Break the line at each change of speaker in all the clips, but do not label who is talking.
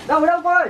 Đâu đâu cô ơi.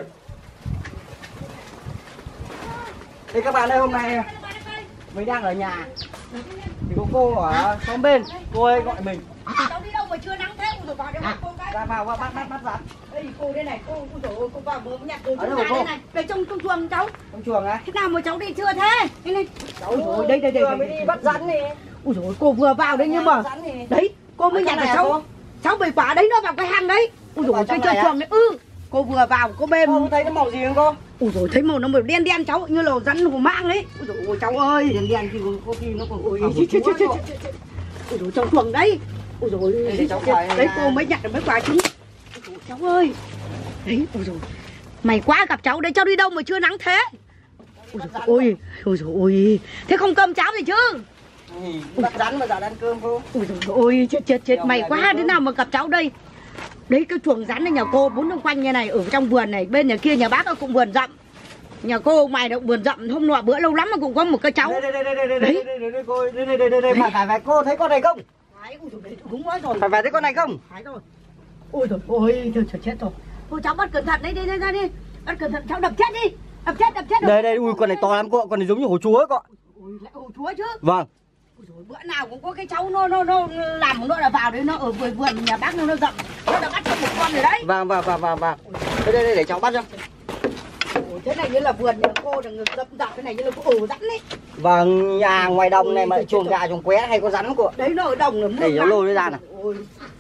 Đây các bạn ơi, hôm nay mình đang ở nhà thì có cô ở xóm bên, cô ấy gọi mình.
Cháu đi đâu mà chưa nắng thế, rồi vào đây cô cái.
Ra vào bắt rắn.
Đây cô đây này, cô rồi cô vào vừa nhặt đồ
Ở
trong
đâu
nhà
cô?
đây này. Đây trong chuồng cháu.
Trong chuồng á?
Thế nào mà cháu đi chưa thế? Đây này.
Cháu
Ôi đây
mới đi bắt rắn đi.
Ui dồi cô vừa vào đấy nhưng mà đấy, cô mới nhặt là cháu. Cháu bị quả đấy nó vào cái hang đấy. Ui dồi cái chơi chuồng đấy. Cô vừa vào cô bên.
Cô thấy cái màu gì không cô?
Ui dồi thấy màu nó màu đen đen cháu, như là rắn hổ mang đấy. Ui dồi ôi cháu ơi.
Đen đen thì có khi nó còn
Ui dồi trong chuồng đấy. Ui dồi đấy cô mới nhặt được mấy quả trứng. Ui dồi cháu ơi. Đấy, ui dồi. Mày quá gặp cháu đấy, cháu đi đâu mà chưa nắng thế? Ui dồi ôi. Thế không cơm cháo gì chứ?
Bắt rắn mà giờ ăn cơm cô.
Ui dồi ôi, chết mày quá, thế nào mà gặp cháu đây? Đấy cái chuồng rắn này nhà cô bốn xung quanh như này, ở trong vườn này, bên nhà kia nhà bác cũng vườn rậm. Nhà cô mày động vườn rậm, hôm nọ bữa lâu lắm mà cũng có một cái cháu.
Đây cô, đây phải cô thấy con này không?
Phải, ui dồi, đúng quá rồi.
Phải thấy con này không?
Phải rồi. Ôi dồi ôi, thôi chết rồi. Thôi cháu bắt cẩn thận đấy, đi ra đi. Bắt cẩn thận, cháu đập chết đi. Đập chết rồi.
Đây, ui con này to lắm cô, con này giống như hổ chúa cô.
Ôi lại hổ chúa chứ.
Vâng.
Ôi dồi, bữa nào cũng có cái cháu nó làm nó là vào đấy, nó ở vườn nhà bác nó rậm. Nó đã bắt được một con rồi đấy.
Vâng. Đây để cháu bắt cho.
Ôi, thế này như là vườn nhà cô là rậm rạp, thế này như là có ổ rắn đấy.
Vâng, nhà ngoài đồng này mà chuồng gà chuồng qué hay có rắn cô.
Đấy nó ở đồng là
để cháu lôi nó ra này.
Ôi.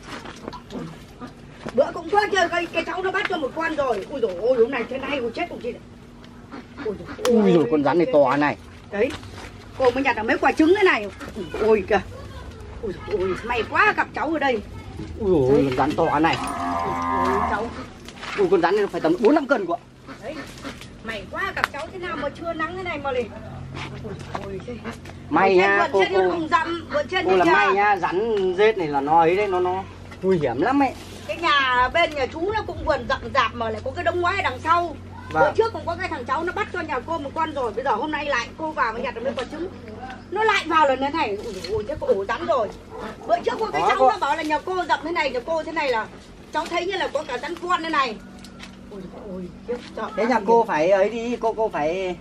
Bữa cũng có chơi cái cháu nó bắt cho một con rồi. Ui dồi ôi, hôm nay thế này cô chết không chị này.
Ui dồi con rắn này to này.
Đấy. Cô mới nhặt được mấy quả trứng thế này. Ôi kìa. Ôi dồi ôi, may quá gặp cháu ở đây.
Ui dồi con rắn to này.
Ôi cháu.
Ui con rắn này phải tầm 4-5 cân cô ạ.
Đấy. May quá gặp cháu thế nào mà chưa nắng thế này mà liền. Ôi thế.
May nha cô.
Cô
là may nha, rắn rết này là nó ấy đấy, nó nguy hiểm lắm ấy.
Cái nhà bên nhà chú nó cũng vườn rậm rạp mà lại có cái đống ngoái đằng sau.
Vâng.
Bữa trước cũng có cái thằng cháu nó bắt cho nhà cô một con rồi, bây giờ hôm nay lại cô vào và nhặt được mấy quả trứng. Nó lại vào lần thế này, ôi thế có ổ rắn rồi. Bữa trước có cái cháu nó bảo là nhà cô rậm thế này, nhà cô thế này là cháu thấy như là có cả rắn con thế này. Ôi
thế nhà cô phải ấy đi, cô phải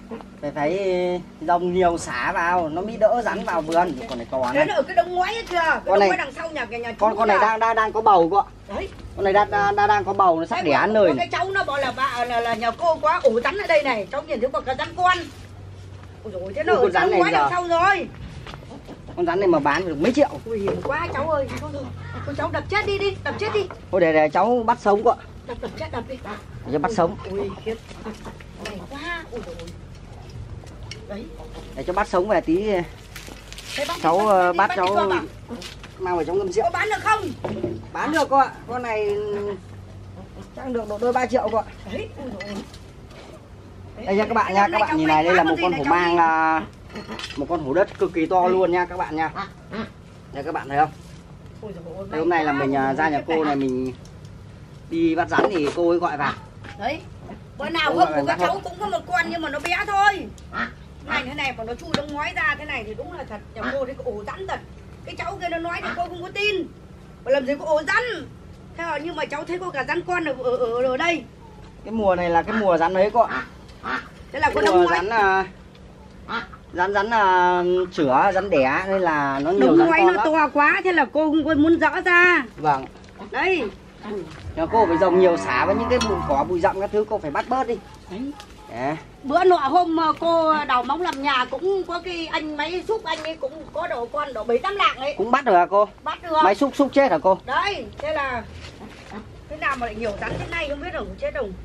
dòng nhiều xả vào, nó mới đỡ rắn vào vườn. Con này to này.
Đấy nó ở cái đống ngoái ấy kìa, cái đống ngoái đằng sau nhà chú.
Con này đang có bầu cô ạ.
Đấy.
Con này đang có bầu, nó sắp đẻ ăn rồi.
Cái cháu nó bảo là nhà cô có ổ rắn ở đây này, cháu nhìn thấy có cả rắn con. Ôi dồi, thế nó ở đống ngoái đằng sau rồi.
Con rắn này mà bán được mấy triệu.
Nguy hiểm quá cháu ơi. Thôi con cháu đập chết đi, đập chết đi.
Thôi để cháu bắt sống cô ạ.
Đập chết, đập đi.
Để cho bắt sống.
Ui khiếp. Này quá. Ui dồi. Đấy.
Để cho bắt sống về tí. Cháu bắt cháu mang về cháu ngâm rượu.
Có bán được không?
Bán được cô ạ. Con này chắc được độ đôi 3 triệu cô ạ.
Đấy. Ui dồi.
Đây nha các bạn nha, các bạn nhìn này, đây là một con hổ mang, một con hổ đất cực kỳ to luôn nha các bạn nha. Đây các bạn thấy không? Đây, hôm nay là mình ra nhà cô này, mình đi bắt rắn thì cô ấy gọi vào.
Đấy. Bữa nào hôm của các cháu cũng có một con nhưng mà nó bé thôi. Này thế này mà nó chui đống ngói ra thế này thì đúng là thật, nhà cô thấy có ổ rắn thật. Cái cháu kia nó nói thì cô không có tin. Mà làm gì có ổ rắn. Thế mà nhưng mà cháu thấy có cả rắn con ở đây.
Cái mùa này là cái mùa rắn ấy cô ạ.
Thế là có đống ngói.
Rắn chửa, rắn đẻ nên là nó nhiều
đống
rắn
ngói
con
nó
lắm.
to quá thế là cô không muốn dỡ ra.
Vâng.
Đấy.
Nhà cô phải dòng nhiều xả với những cái bụi cỏ bụi rậm các thứ cô phải bắt bớt đi.
Đấy.
Đấy.
Bữa nọ hôm cô đào móng làm nhà cũng có cái anh máy xúc, anh ấy cũng có độ con độ 7-8 lạng ấy.
Cũng bắt được hả cô?
Bắt được.
Máy xúc chết hả cô?
Đấy, thế là thế nào mà lại nhiều rắn thế này không biết đâu, chết đâu.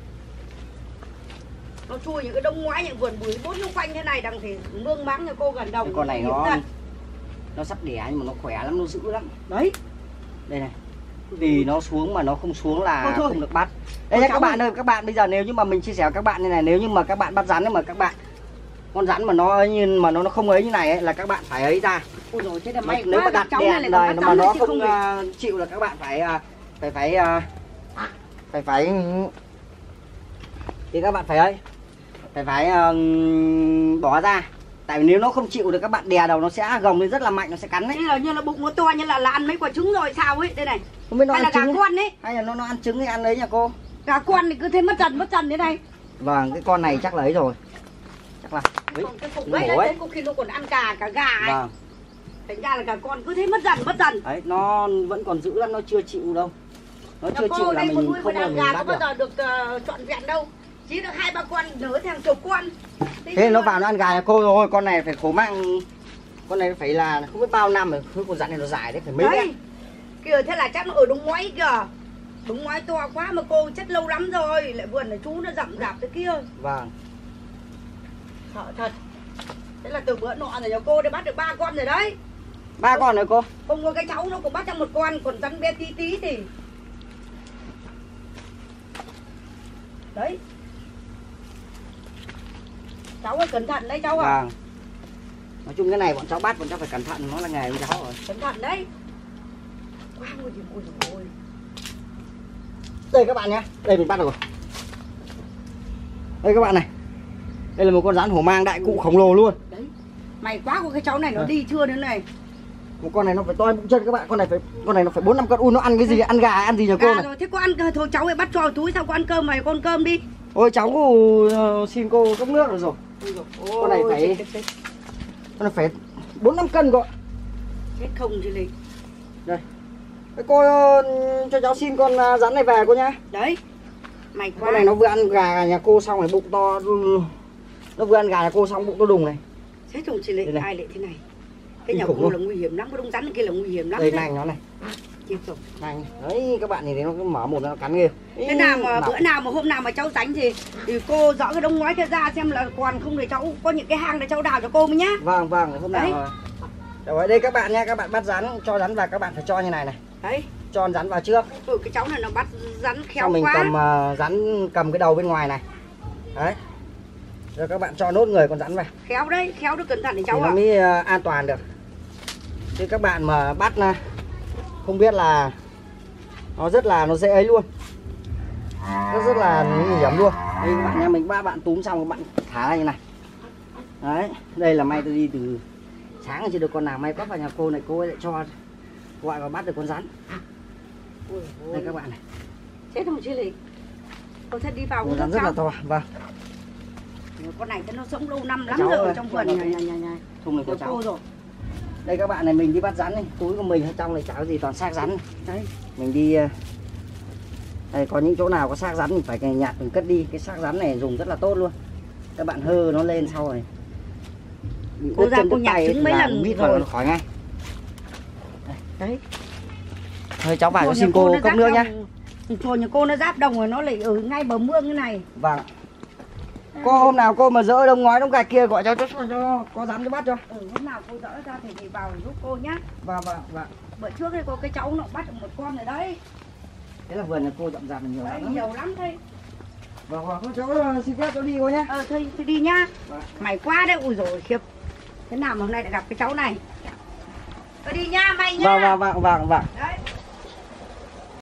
Nó chui những cái đống ngoái, những vườn bưởi bốn xung quanh thế này đằng thì mương máng nhà cô gần đồng.
Cái con này nó sắp đẻ nhưng mà nó khỏe lắm, nó dữ lắm.
Đấy.
Đây này. Vì nó xuống mà nó không xuống là
thôi.
không được bắt. Đây nha các bạn ơi, các bạn bây giờ nếu như mà mình chia sẻ với các bạn như này, nếu như mà các bạn bắt rắn mà các bạn con rắn mà nó như mà nó không ấy như này ấy, là các bạn phải ấy ra.
Ôi rồi thế là may
nếu mà đặt đèn đời mà nó không chịu là các bạn phải thì các bạn phải ấy phải bỏ ra. Tại vì nếu nó không chịu được các bạn đè đầu nó sẽ gồng lên rất là mạnh, nó sẽ cắn đấy.
Như là bụng nó to như là ăn mấy quả trứng rồi sao ấy, đây này.
Không biết nó
hay
ăn
là
trứng
gà con ấy.
hay là nó ăn trứng hay ăn đấy nha cô.
Cả con thì cứ thế mất dần thế này.
Vâng, cái con này chắc là ấy rồi. Chắc là
Còn cái cục ấy đấy, có khi nó còn ăn cả gà ấy.
Vâng.
Thành ra là cả con cứ thế mất dần.
Đấy, nó vẫn còn giữ lắm, nó chưa chịu đâu. Nó chưa chịu là mình không bao
gà có
bắt
bao
được.
giờ được trọn vẹn đâu. Chỉ được 2-3 con nở theo chục con.
Thế nó vào nó ăn gà nhà cô rồi, con này phải khổ mạng. Con này phải là không biết bao năm rồi, cái con rắn này nó dài đấy, phải mấy mét.
Kìa, thế là chắc nó ở đúng ngoái kìa. Đúng ngoái to quá mà cô chất lâu lắm rồi. Lại vườn này chú nó rậm rạp thế kia.
Vâng.
Sợ thật. Thế là từ bữa nọ rồi nhà cô đã bắt được 3 con rồi đấy.
3 con rồi cô.
Không có cái cháu nó cũng bắt cho 1 con, còn rắn bé tí thì đấy. Cháu ơi cẩn thận đấy cháu ạ.
Vâng. Nói chung cái này bọn cháu bắt, bọn cháu phải cẩn thận, nó là nghề của cháu rồi.
Cẩn thận đấy. Quá nguy hiểm, ôi dồi ôi.
Đây các bạn nhé, đây mình bắt được rồi. Đây các bạn này. Đây là một con rắn hổ mang đại cụ khổng lồ luôn.
Đấy. May quá của cái cháu này nó đi chưa nữa này.
Một con này nó phải to bụng chân các bạn, con này nó phải 4-5 cân. Nó ăn cái gì? Ăn gà, ăn gì nhà cô này?
Rồi, thế có ăn thôi cháu ơi bắt cho vào túi, sao có ăn cơm mày con cơm đi.
Ôi cháu xin cô cốc nước rồi. Con này phải 4-5 cân gọi.
Chết không chứ gì.
Đây. Thế cô cho cháu xin con rắn này về cô nhá.
Đấy. Mày quá.
Con này nó vừa ăn gà nhà cô xong rồi bụng to. Nó vừa ăn gà nhà cô xong bụng to đùng này.
Chết không chứ lại ai lại thế này. Cái nhà cô là nguy hiểm lắm, cái đông rắn kia là nguy hiểm lắm.
Đây nành nó này.
Chết rồi.
Nành. Đấy các bạn nhìn thấy nó cứ mở mồm nó cắn ghê.
Thế nào mà bữa nào mà hôm nào mà cháu rảnh thì cô dỡ cái đống ngói kia ra xem là còn không để cháu có những cái hang để cháu đào cho cô mới nhá.
Vâng, hôm nào. Rồi đây các bạn nha, các bạn bắt rắn cho rắn vào các bạn phải cho như này này.
Đấy.
Cho rắn vào trước.
Cái cháu này nó bắt rắn khéo
xong mình
quá.
cầm rắn cầm cái đầu bên ngoài này. Đấy. Rồi các bạn cho nốt người con rắn vào.
Khéo đấy, khéo được cẩn thận thì cháu
thì nó mới an toàn được. Chứ các bạn mà bắt không biết là nó dễ ấy luôn. Rất là nguy hiểm luôn. Đây các bạn nha, mình ba bạn túm xong các bạn thả ra như này. Đấy, đây là may tôi đi từ sáng rồi chưa được con nào, may quá vào nhà cô này cô ấy lại cho gọi và bắt được con rắn. Đây các bạn này.
Chết không chứ gì. Cô sẽ đi vào
con rắn rất là to. Vâng.
Con này nó sống lâu năm lắm rồi trong vườn nhà.
Thùng này của cháu rồi. Đây các bạn này, mình đi bắt rắn này, túi của mình ở trong này chả có gì, toàn xác rắn. Đấy, mình đi đây có những chỗ nào có xác rắn mình phải nhặt mình cất đi. Cái xác rắn này dùng rất là tốt luôn. Các bạn hơ nó lên sau này.
Cô ra cô nhặt trứng mấy lần
biết rồi nó khỏi ngay.
Đấy.
Thôi cháu vào cho xin cô cốc nước nhá.
Chùa nhà cô nó giáp đồng rồi, nó lại ở ngay bờ mương như này.
Vâng. Cô hôm nào cô mà dỡ đống ngói đống gạch kia gọi cho có rắn cho bắt cho.
Hôm nào cô dỡ ra thì vào giúp cô nhá.
Vâng.
Bữa trước thì có cái cháu nó bắt được 1 con rồi đấy.
Thế là vườn nhà cô rậm rạp nhiều lắm.
Nhiều lắm thôi.
Vâng, cháu xin phép cháu đi cô nhá.
Thôi đi nhá. Mày quá đấy, ui dồi khiếp. Thế nào mà hôm nay lại gặp cái cháu này. Tôi đi nha, mày nha.
Vâng.
Đấy.